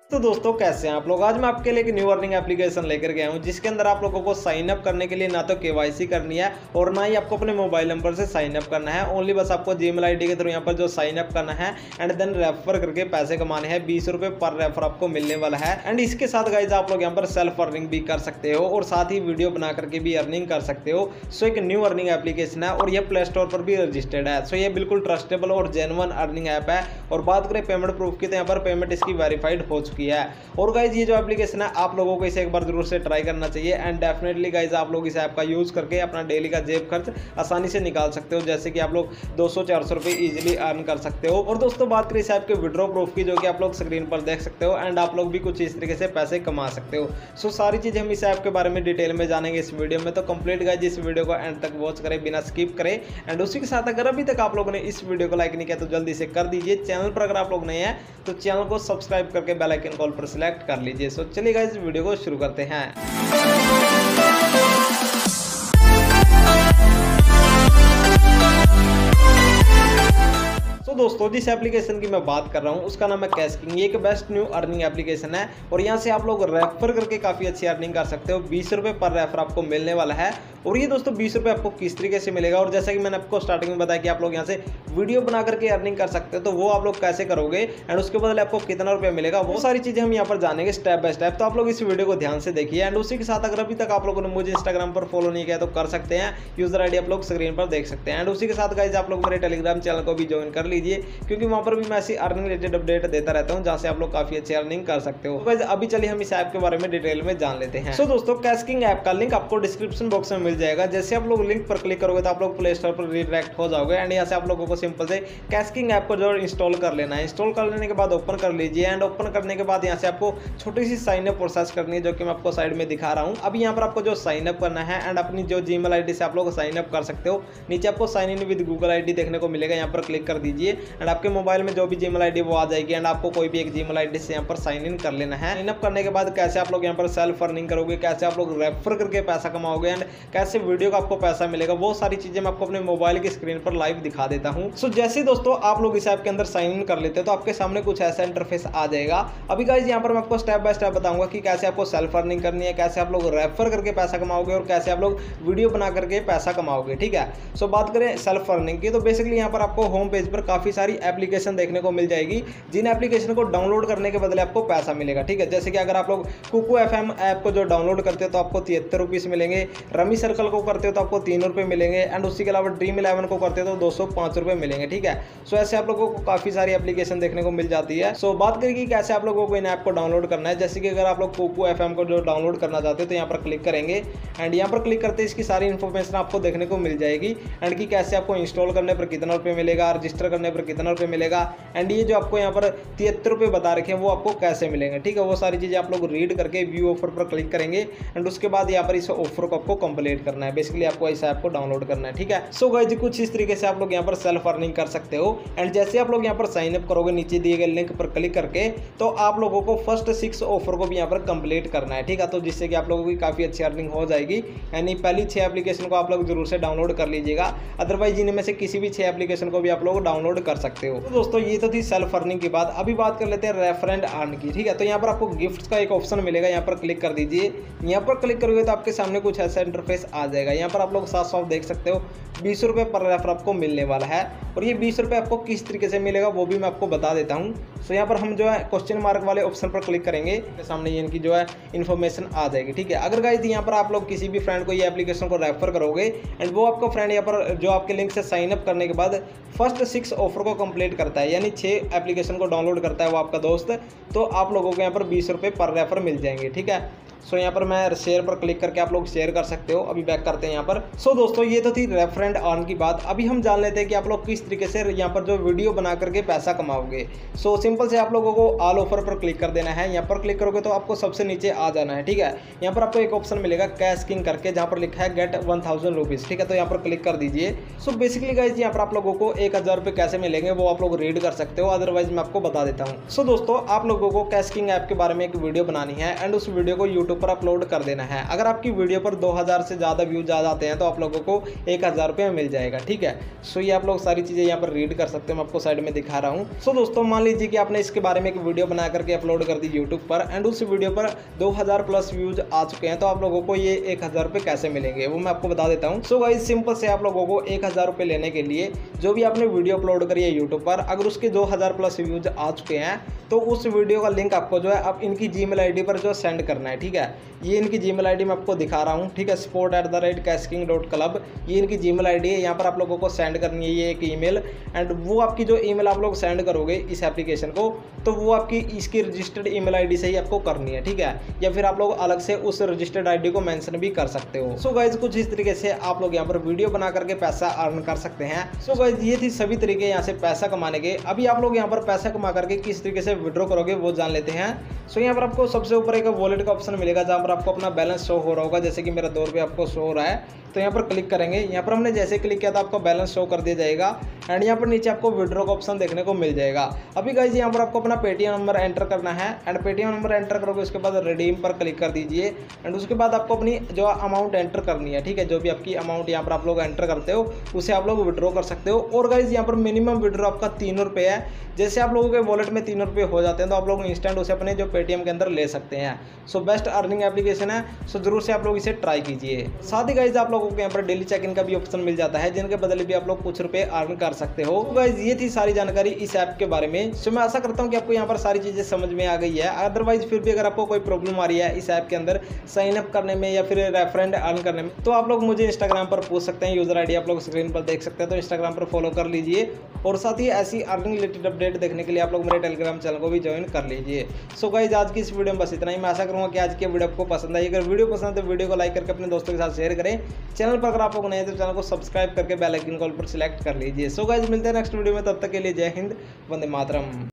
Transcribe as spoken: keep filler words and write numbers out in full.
तो दोस्तों कैसे हैं आप लोग। आज मैं आपके लिए एक न्यू अर्निंग एप्लीकेशन लेकर गया हूं जिसके अंदर आप लोगों को साइन अप करने के लिए ना तो केवाईसी करनी है और ना ही आपको अपने मोबाइल नंबर से साइन अप करना है। ओनली बस आपको जीमेल आईडी के थ्रू यहां पर जो साइन अप करना है एंड देन रेफर करके पैसे कमाने हैं। बीस रुपए पर रेफर आपको मिलने वाला है एंड इसके साथ गाइज आप लोग यहाँ पर सेल्फ अर्निंग भी कर सकते हो और साथ ही वीडियो बना करके भी अर्निंग कर सकते हो। सो एक न्यू अर्निंग एप्लीकेशन है और ये प्ले स्टोर पर भी रजिस्टर्ड है। सो ये बिल्कुल ट्रस्टेबल और जेन्युइन अर्निंग ऐप है। और बात करें पेमेंट प्रूफ की तो यहाँ पर पेमेंट इसकी वेरीफाइड हो चुकी है। और गाइज ये जो एप्लीकेशन है आप लोगों को इसे एक बार जरूर से ट्राई करना चाहिए एंड डेफिनेटली गाइज आप लोग इस ऐप का यूज करके अपना डेली का जेब खर्च आसानी से निकाल सकते हो। जैसे कि आप लोग दो सौ चार सौ रुपए इजीली अर्न कर सकते हो। और दोस्तों बात करें इस ऐप के विड्रॉ प्रूफ की, जो कि आप लोग स्क्रीन पर देख सकते हो एंड आप लोग भी कुछ इस तरीके से पैसे कमा सकते हो। सो सारी चीजें हम इस ऐप के बारे में डिटेल में जानेंगे इस वीडियो में। तो कंप्लीट गाइज इस वीडियो को एंड तक वॉच करें बिना स्किप करें एंड उसी के साथ अगर अभी तक आप लोगों ने इस वीडियो को लाइक नहीं किया तो जल्दी से कर दीजिए। चैनल पर अगर आप लोग नए हैं तो चैनल को सब्सक्राइब करके बेल आइकन कॉल पर सिलेक्ट कर लीजिए। सो चलिए गाइस वीडियो को शुरू करते हैं। तो दोस्तों जिस एप्लीकेशन की मैं बात कर रहा हूँ उसका नाम है कैशकिंग। ये एक बेस्ट न्यू अर्निंग एप्लीकेशन है और यहाँ से आप लोग रेफर करके काफी अच्छी अर्निंग कर सकते हो। बीस रुपए पर रेफर आपको मिलने वाला है। और ये दोस्तों बीस रुपए आपको किस तरीके से मिलेगा, और जैसा कि मैंने आपको स्टार्टिंग में बताया कि आप लोग यहाँ से वीडियो बना करके अर्निंग कर सकते हो, तो वो आप लोग कैसे करोगे एंड उसके बदले आपको कितना रुपया मिलेगा, वो सारी चीजें हम यहाँ पर जानेंगे स्टेप बाय स्टेप। तो आप लोग इस वीडियो को ध्यान से देखिए एंड उसी के साथ अगर अभी तक आप लोगों ने मुझे इंस्टाग्राम पर फॉलो नहीं किया तो कर सकते हैं। यूजर आईडी आप लोग स्क्रीन पर देख सकते हैं एंड उसी के साथ गाइज आप लोग मेरे टेलीग्राम चैनल को भी ज्वाइन कर लीजिए, क्योंकि वहां पर भी मैं ऐसी अर्निंग रिलेटेड अपडेट देता रहता हूं जहां से आप लोग काफी अच्छी अर्निंग कर सकते हो। तो गाइस अभी चलिए हम इस ऐप के बारे में डिटेल में जान लेते हैं। सो so, दोस्तों कैशकिंग ऐप का लिंक आपको डिस्क्रिप्शन बॉक्स में मिल जाएगा। जैसे आप लोग लिंक पर क्लिक करोगे तो आप लोग प्ले स्टोर पर रिडायरेक्ट हो जाओगे एंड यहाँ से आप लोगों को सिंपल से कैशकिंग ऐप को जो इंस्टॉल कर लेना है। इंस्टॉल कर लेने के बाद ओपन कर लीजिए एंड ओपन करने के बाद यहाँ से आपको छोटी सी साइन अप प्रोसेस करनी है, जो कि मैं आपको साइड में दिखा रहा हूँ। अभी यहाँ पर आपको जो साइन अप करना है एंड अपनी जो जीमेल आईडी से आप लोग साइन अप कर सकते हो। नीचे आपको sign in with Google ID देखने को मिलेगा, यहाँ पर क्लिक कर दीजिए एंड आपके मोबाइल में जो भी जीमेल आईडी वो आ जाएगी एंड आपको कोई भी एक जीमेल आईडी से यहाँ पर साइन इन कर लेना है। साइन अप करने के बाद कैसे आप लोग यहाँ पर सेल्फ अर्निंग करोगे, कैसे आप लोग रेफर करके पैसा कमाओगे एंड कैसे वीडियो का आपको पैसा मिलेगा, वो सारी चीजें मैं आपको अपने मोबाइल की स्क्रीन पर लाइव दिखा देता हूँ। सो जैसे दोस्तों आप लोग इस ऐप के अंदर साइन इन कर लेते हो तो आपके सामने कुछ ऐसा इंटरफेस आ जाएगा। अभी गाइस यहाँ पर मैं आपको स्टेप बाय स्टेप बताऊंगा कि कैसे आपको सेल्फ अर्निंग करनी है, कैसे आप लोग रेफर करके पैसा कमाओगे और कैसे आप लोग वीडियो बना करके पैसा कमाओगे। ठीक है, सो बात करें सेल्फ अर्निंग की तो बेसिकली यहाँ पर आपको होम पेज पर काफी सारी एप्लीकेशन देखने को मिल जाएगी, जिन एप्लीकेशन को डाउनलोड करने के बदले आपको पैसा मिलेगा। ठीक है, जैसे कि अगर आप लोग कुकू एफएम ऐप को जो डाउनलोड करते हो तो आपको तिहत्तर रुपीस मिलेंगे, रमी सर्कल को करते हो तो आपको तीन रुपए मिलेंगे एंड उसी के अलावा ड्रीम इलेवन को करते हो तो दो सौ पांच रुपए मिलेंगे। ठीक है, सो ऐसे आप लोगों को काफी सारी एप्लीकेशन देखने को मिल जाती है। सो बात करें कि कैसे आप लोगों को इन ऐप को डाउनलोड करना है। जैसे कि अगर आप लोग कुकू एफएम को जो डाउनलोड करना चाहते हो तो यहाँ पर क्लिक करेंगे एंड यहाँ पर क्लिक करते इसकी सारी इन्फॉर्मेशन आपको देखने को मिल जाएगी एंड कि कैसे आपको इंस्टॉल करने पर कितना रुपए मिलेगा, रजिस्टर करने पर कितना रुपए मिलेगा एंड ये जो आपको यहाँ पर तिहत्तर रुपए बता रखे हैं वो आपको कैसे मिलेंगे। ठीक है, वो सारी चीजें आप लोग रीड करके व्यू ऑफर पर क्लिक करेंगे एंड उसके बाद यहाँ पर इस ऑफर को आपको कंप्लीट करना है। बेसिकली आपको इस ऐप को डाउनलोड करना है। ठीक है, सो गाइस कुछ इस तरीके से आप लोग यहाँ पर सेल्फ अर्निंग कर सकते हो एंड जैसे आप लोग यहाँ पर साइन अप करोगे नीचे दिए गए लिंक पर क्लिक करके तो आप लोगों को फर्स्ट सिक्स ऑफर को भी यहाँ पर कंप्लीट करना है। ठीक है, तो जिससे कि आप लोगों की काफी अच्छी अर्निंग हो जाएगी। यानी पहली छह एप्लीकेशन को आप लोग जरूर से डाउनलोड कर लीजिएगा, अदरवाइज इनमें से किसी भी छह एप्लीकेशन को भी आप लोग डाउनलोड कर सकते हो। तो दोस्तों ये तो थी सेल्फ अर्निंग की बात। अभी बात कर लेते हैं रेफर एंड अर्न की। ठीक है, तो यहाँ पर आपको गिफ्ट्स का एक ऑप्शन मिलेगा, यहाँ पर क्लिक कर दीजिए। यहाँ पर क्लिक करोगे तो आपके सामने कुछ ऐसा इंटरफेस आ जाएगा। यहाँ पर आप लोग साफ साफ देख सकते हो बीस रुपए पर रेफर आपको मिलने वाला है और ये बीस रुपए आपको किस तरीके से मिलेगा वो भी मैं आपको बता देता हूँ। सो यहाँ पर हम जो है क्वेश्चन मार्क वाले ऑप्शन पर क्लिक करेंगे तो सामने ये इनकी जो है इन्फॉर्मेशन आ जाएगी। ठीक है, अगर गाइस यहाँ पर आप लोग किसी भी फ्रेंड को ये एप्लीकेशन को रेफर करोगे एंड वो आपका फ्रेंड यहाँ पर जो आपके लिंक से साइन अप करने के बाद फर्स्ट सिक्स ऑफर को कंप्लीट करता है, यानी छह एप्लीकेशन को डाउनलोड करता है वो आपका दोस्त, तो आप लोगों को यहाँ पर बीस रुपए पर रेफर मिल जाएंगे। ठीक है, सो यहाँ पर मैं शेयर पर क्लिक करके आप लोग शेयर कर सकते हो। अभी बैक करते हैं यहाँ पर। सो दोस्तों ये तो थी रेफर एंड अर्न की बात। अभी हम जान लेते हैं कि आप लोग किस तरीके से यहाँ पर जो वीडियो बना करके पैसा कमाओगे। सो सिंपल से आप लोगों को ऑल ऑफर पर क्लिक कर देना है। यहाँ पर क्लिक करोगे तो आपको सबसे नीचे आ जाना है। ठीक है, यहाँ पर आपको एक ऑप्शन मिलेगा कैशकिंग करके, जहाँ पर लिखा है गेट वन थाउजेंड रुपीज। ठीक है, तो यहाँ पर क्लिक कर दीजिए। सो बेसिकली गाइज यहाँ पर आप लोगों को एक हजार रुपये कैसे कैसे मिलेंगे वो आप लोग रीड कर सकते हो, अदरवाइज मैं आपको बता देता हूँ। सो दोस्तों आप लोगों को कैश किंग ऐप के बारे में एक वीडियो बनानी है एंड उस वीडियो को यूट्यूब पर अपलोड कर देना है। अगर आपकी वीडियो पर दो हज़ार से ज़्यादा व्यूज आ जाते हैं तो आप लोगों को एक हज़ार रुपये मिल जाएगा, ठीक है। सो ये आप लोग सारी चीज़ें यहाँ पर रीड कर सकते हो, मैं आपको साइड में दिखा रहा हूँ। सो दोस्तों मान लीजिए कि आपने इसके बारे में एक वीडियो बना करके अपलोड कर दी यूट्यूब पर एंड उस वीडियो पर दो हज़ार प्लस व्यूज आ चुके हैं, तो आप लोगों को ये एक हज़ार रुपये कैसे मिलेंगे वो मैं आपको बता देता हूँ। सो गाइस सिंपल से आप लोगों को एक हज़ार रुपये लेने के लिए जो भी आपने वीडियो अपलोड करी है यूट्यूब पर, अगर उसके दो हज़ार प्लस व्यूज आ चुके हैं तो उस वीडियो का लिंक आपको जो है अब इनकी जीमेल आईडी पर जो सेंड करना है, ठीक है। ये इनकी जीमेल आईडी मैं आपको दिखा रहा हूँ, ठीक है, support at the rate Cashking dot club, ये इनकी जीमेल आईडी है। यहाँ पर आप लोगों को सेंड करनी है ये एक ईमेल एंड वो आपकी जो ईमेल आप लोग सेंड करोगे इस एप्लीकेशन को तो वो आपकी इसकी रजिस्टर्ड ईमेल आईडी से ही आपको करनी है, ठीक है, या फिर आप लोग अलग से उस रजिस्टर्ड आईडी को मेंशन भी कर सकते हो। सो गाइज कुछ इस तरीके से आप लोग यहाँ पर वीडियो बना करके पैसा अर्न कर सकते हैं। सो गाइज ये थी सभी तरीके यहाँ से पैसा कमाने के। अभी आप लोग यहाँ पर पैसा कमा करके किस तरीके से विड्रॉ करोगे वो जान लेते हैं। सो यहाँ पर आपको सबसे ऊपर एक वॉलेट का ऑप्शन मिलेगा जहाँ पर आपको अपना बैलेंस शो हो रहा होगा, जैसे कि मेरा दो रुपये आपको शो हो रहा है, तो यहाँ पर क्लिक करेंगे। यहाँ पर हमने जैसे क्लिक किया तो आपको बैलेंस शो कर दिया जाएगा एंड यहाँ पर नीचे आपको विड्रॉ का ऑप्शन देखने को मिल जाएगा। अभी गाइज यहाँ पर आपको अपना पेटीएम नंबर एंटर करना है एंड पेटीएम नंबर एंटर करोगे उसके बाद रिडीम पर क्लिक कर दीजिए एंड उसके बाद आपको अपनी जो अमाउंट एंटर करनी है, ठीक है, जो भी आपकी अमाउंट यहाँ पर आप लोग एंटर करते हो उसे आप लोग विड्रॉ कर सकते हो। और गाइज यहाँ पर मिनिमम विड्रॉ आपका तीन रुपये है। जैसे आप लोगों के वॉलेट में तीन रुपये हो जाते हैं तो आप लोग इंस्टेंट उसे अपने जो पेटीएम के अंदर ले सकते हैं। सो बेस्ट अर्निंग एप्लीकेशन है, सो जरूर से आप लोग इसे ट्राई कीजिए। साथ ही गाइज आप लोगों को यहाँ पर डेली चेक इन का भी ऑप्शन मिल जाता है जिनके बदले भी आप लोग कुछ रुपए अर्न कर सकते हो। तो गाइज ये थी सारी जानकारी इस ऐप के बारे में। सो मैं आशा करता हूँ कि आपको यहाँ पर सारी चीजें समझ में आ गई है। अदरवाइज फिर भी अगर आपको कोई प्रॉब्लम आ रही है इस ऐप के अंदर साइन अप करने में या फिर रेफरेंड अर्न करने में तो आप लोग मुझे इंस्टाग्राम पर पूछ सकते हैं। यूजर आईडी आप लोग स्क्रीन पर देख सकते हैं, तो इंस्टाग्राम पर फॉलो कर लीजिए। और साथ ही ऐसी अर्निंग रिलेटेड अपडेट देखने के लिए आप लोग मेरे टेलीग्राम चैनल को भी ज्वाइन कर लीजिए। सो गाइज आज की इस वीडियो में बस इतना ही। मैं आशा करूँगा कि आज की वीडियो आपको पसंद आई। अगर वीडियो पसंद है तो वीडियो को लाइक करके अपने दोस्तों के साथ शेयर करें। चैनल पर अगर आप लोग नए तो चैनल को सब्सक्राइब करके बेल आइकन कॉल पर सिलेक्ट कर लीजिए। सो गाइज मिलते हैं नेक्स्ट वीडियो में, तब तक के लिए जय हिंद, वंदे मातरम।